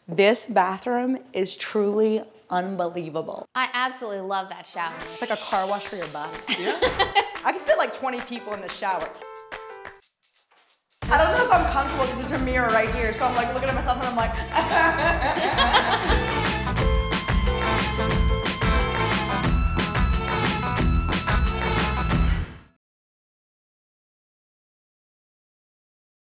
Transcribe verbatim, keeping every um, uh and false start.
This bathroom is truly unbelievable. I absolutely love that shower. It's like a car wash for your body. Yeah. I can fit like twenty people in the shower. I don't know if I'm comfortable because there's a mirror right here, so I'm like looking at myself and I'm like,